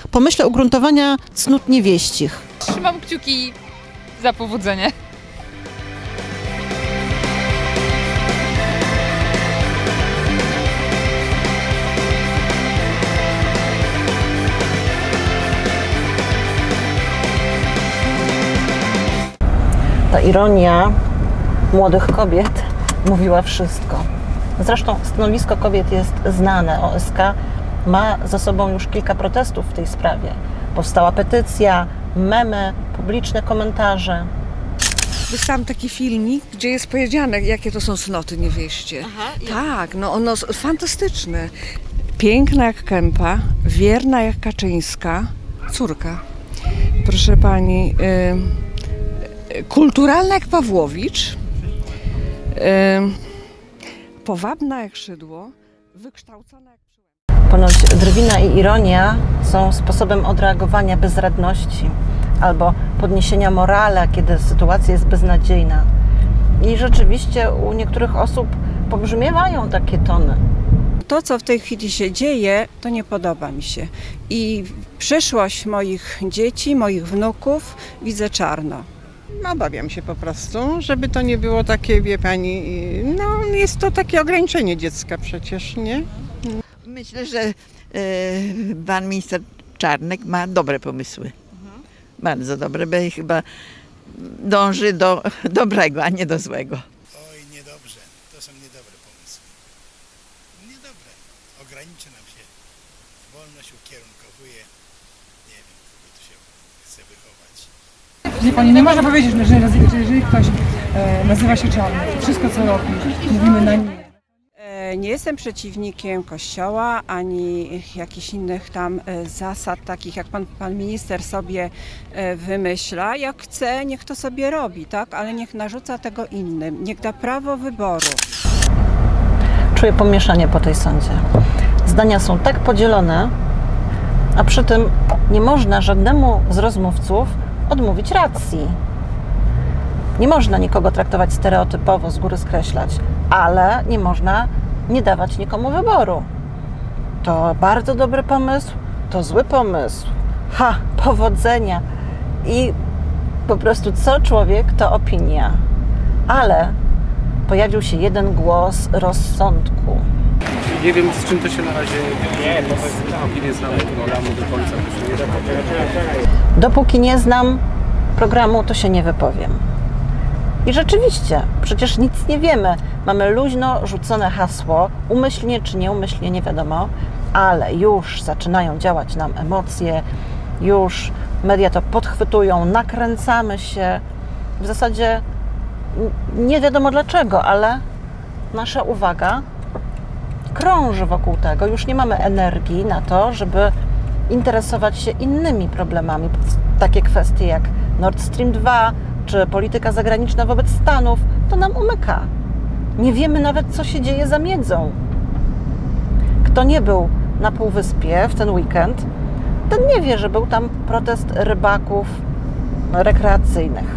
pomyśle ugruntowania cnót niewieścich. Trzymam kciuki za powodzenie. Ta ironia młodych kobiet mówiła wszystko. Zresztą stanowisko kobiet jest znane. OSK ma za sobą już kilka protestów w tej sprawie. Powstała petycja, memy, publiczne komentarze. Wystał taki filmik, gdzie jest powiedziane, jakie to są cnoty niewieście. Aha, tak, no ono fantastyczne. Piękna jak Kępa, wierna jak Kaczyńska, córka. Proszę pani, kulturalna jak Pawłowicz, powabna jak Szydło, wykształcona jak Przyłębska. Ponoć drwina i ironia są sposobem odreagowania bezradności albo podniesienia morale, kiedy sytuacja jest beznadziejna. I rzeczywiście u niektórych osób pobrzmiewają takie tony. To, co w tej chwili się dzieje, to nie podoba mi się. I przyszłość moich dzieci, moich wnuków widzę czarno. Obawiam się po prostu, żeby to nie było takie, wie pani, no jest to takie ograniczenie dziecka przecież, nie? Myślę, że pan minister Czarnek ma dobre pomysły. Bardzo dobre, bo chyba dąży do dobrego, a nie do złego. Oj, niedobrze. To są niedobre pomysły. Niedobre. Ograniczy nam się. Wolność ukierunkowuje. Nie wiem, kogo tu się chce wychować. Wie pani, nie można powiedzieć, że jeżeli ktoś nazywa się czarny, wszystko co robi, mówimy na nie. Nie jestem przeciwnikiem Kościoła, ani jakichś innych tam zasad, takich jak pan minister sobie wymyśla. Jak chce, niech to sobie robi, tak? Ale niech narzuca tego innym, niech da prawo wyboru. Czuję pomieszanie po tej sądzie. Zdania są tak podzielone, a przy tym nie można żadnemu z rozmówców odmówić racji. Nie można nikogo traktować stereotypowo, z góry skreślać, ale nie można nie dawać nikomu wyboru. To bardzo dobry pomysł, to zły pomysł. Powodzenia. I po prostu co człowiek, to opinia. Ale pojawił się jeden głos rozsądku. Nie wiem, z czym to się na razie nie, dopóki nie znam programu do końca, to się nie wypowiem. Dopóki nie znam programu, to się nie wypowiem. I rzeczywiście, przecież nic nie wiemy. Mamy luźno rzucone hasło, umyślnie czy nieumyślnie, nie wiadomo, ale już zaczynają działać nam emocje, już media to podchwytują, nakręcamy się. W zasadzie nie wiadomo dlaczego, ale nasza uwaga krąży wokół tego. Już nie mamy energii na to, żeby interesować się innymi problemami. Takie kwestie jak Nord Stream 2, czy polityka zagraniczna wobec Stanów, to nam umyka. Nie wiemy nawet, co się dzieje za miedzą. Kto nie był na Półwyspie w ten weekend, ten nie wie, że był tam protest rybaków rekreacyjnych.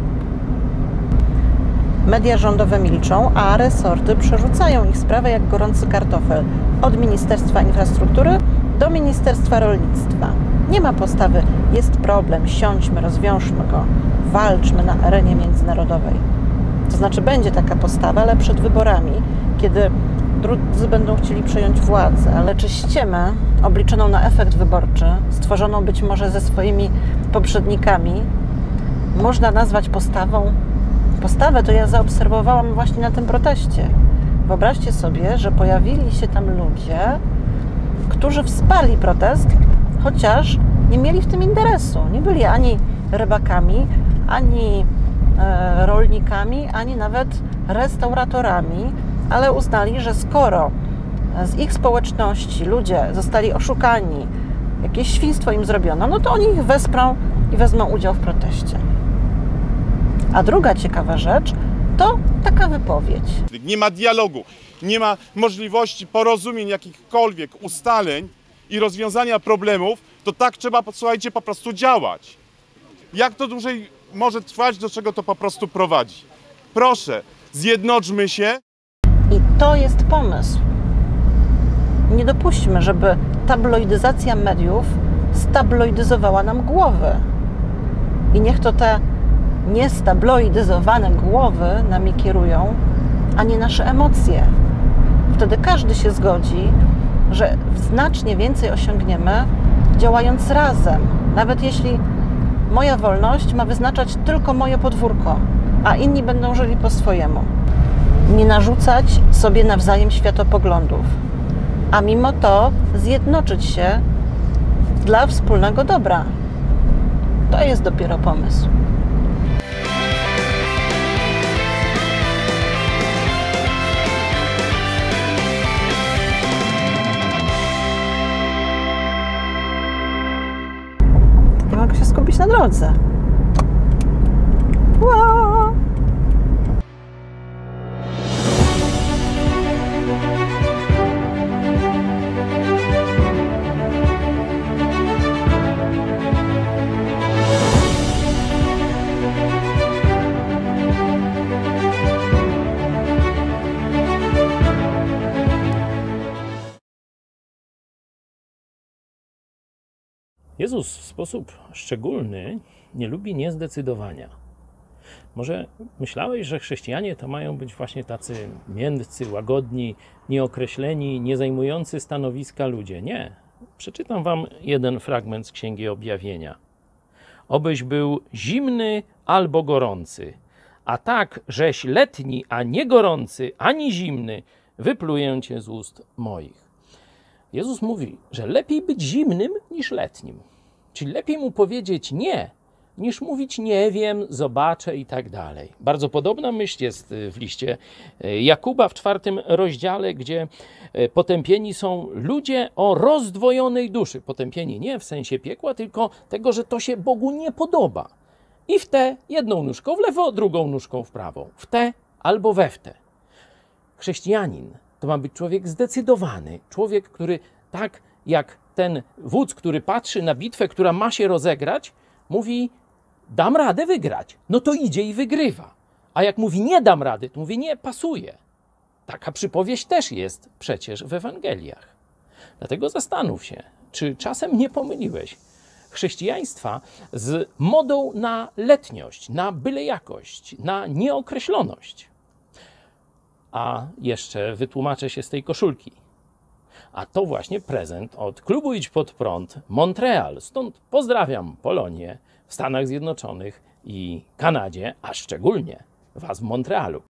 Media rządowe milczą, a resorty przerzucają ich sprawę jak gorący kartofel od Ministerstwa Infrastruktury do Ministerstwa Rolnictwa. Nie ma postawy, jest problem, siądźmy, rozwiążmy go, walczmy na arenie międzynarodowej. To znaczy będzie taka postawa, ale przed wyborami, kiedy drudzy będą chcieli przejąć władzę. Ale czy ściemę obliczoną na efekt wyborczy, stworzoną być może ze swoimi poprzednikami, można nazwać postawą? Postawę to ja zaobserwowałam właśnie na tym proteście. Wyobraźcie sobie, że pojawili się tam ludzie, którzy wsparli protest, chociaż nie mieli w tym interesu. Nie byli ani rybakami, ani rolnikami, ani nawet restauratorami, ale uznali, że skoro z ich społeczności ludzie zostali oszukani, jakieś świństwo im zrobiono, no to oni ich wesprą i wezmą udział w proteście. A druga ciekawa rzecz to taka wypowiedź. Nie ma dialogu, nie ma możliwości porozumień, jakichkolwiek ustaleń i rozwiązania problemów, to tak trzeba, słuchajcie, po prostu działać. Jak to dłużej może trwać, do czego to po prostu prowadzi? Proszę, zjednoczmy się. I to jest pomysł. Nie dopuśćmy, żeby tabloidyzacja mediów stabloidyzowała nam głowy. I niech to te niestabloidyzowane głowy nami kierują, a nie nasze emocje. Wtedy każdy się zgodzi, że znacznie więcej osiągniemy, działając razem. Nawet jeśli moja wolność ma wyznaczać tylko moje podwórko, a inni będą żyli po swojemu. Nie narzucać sobie nawzajem światopoglądów, a mimo to zjednoczyć się dla wspólnego dobra. To jest dopiero pomysł. Nie mogę się skupić na drodze. Wow. Jezus w sposób szczególny nie lubi niezdecydowania. Może myślałeś, że chrześcijanie to mają być właśnie tacy miękcy, łagodni, nieokreśleni, nie zajmujący stanowiska ludzie. Nie. Przeczytam wam jeden fragment z Księgi Objawienia. Obyś był zimny albo gorący, a tak, żeś letni, a nie gorący, ani zimny, wypluję cię z ust moich. Jezus mówi, że lepiej być zimnym niż letnim. Czyli lepiej mu powiedzieć nie, niż mówić nie wiem, zobaczę i tak dalej. Bardzo podobna myśl jest w liście Jakuba w 4 rozdziale, gdzie potępieni są ludzie o rozdwojonej duszy. Potępieni nie w sensie piekła, tylko tego, że to się Bogu nie podoba. I w tę jedną nóżką w lewo, drugą nóżką w prawo. W tę albo we w tę. Chrześcijanin to ma być człowiek zdecydowany. Człowiek, który tak jak ten wódz, który patrzy na bitwę, która ma się rozegrać, mówi, dam radę wygrać. No to idzie i wygrywa. A jak mówi, nie dam rady, to mówi, nie, pasuje. Taka przypowieść też jest przecież w Ewangeliach. Dlatego zastanów się, czy czasem nie pomyliłeś chrześcijaństwa z modą na letniość, na bylejakość, na nieokreśloność. A jeszcze wytłumaczę się z tej koszulki. A to właśnie prezent od klubu Idź Pod Prąd Montreal. Stąd pozdrawiam Polonię w Stanach Zjednoczonych i Kanadzie, a szczególnie was w Montrealu.